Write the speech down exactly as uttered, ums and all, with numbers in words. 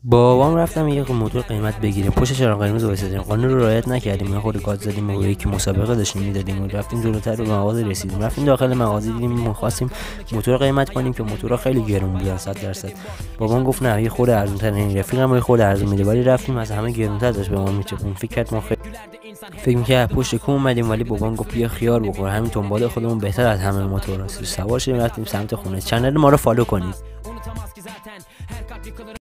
بابام رفتم یه موتور قیمت بگیریم، پشت چراغ قرمز وایسادیم، قانون رو رعایت نکردیم، ما خود گاز زدیم و یکی مسابقه داشتیم میدادیم و رفتیم جلوتر به مغازه رسیدیم. رفتیم داخل مغازه دیدیم می‌خواستیم موتور قیمت کنیم که موتورها خیلی گرون بودن صد درصد. بابام گفت نه یه خورده ارزان‌تر، این رفیقم یه خورده ارزون میده، ولی رفتیم از همه گرون‌تر داشت به ما میچپون. فکر کرد ما خیلی فکر می‌کرد پشت کوم اومدیم، ولی بابام گفت بیا خیار بخور، همین دنبال خودمون بهتر از همه موتورها. سوار شدیم رفتیم سمت خونه. چنل ما رو فالو کنید.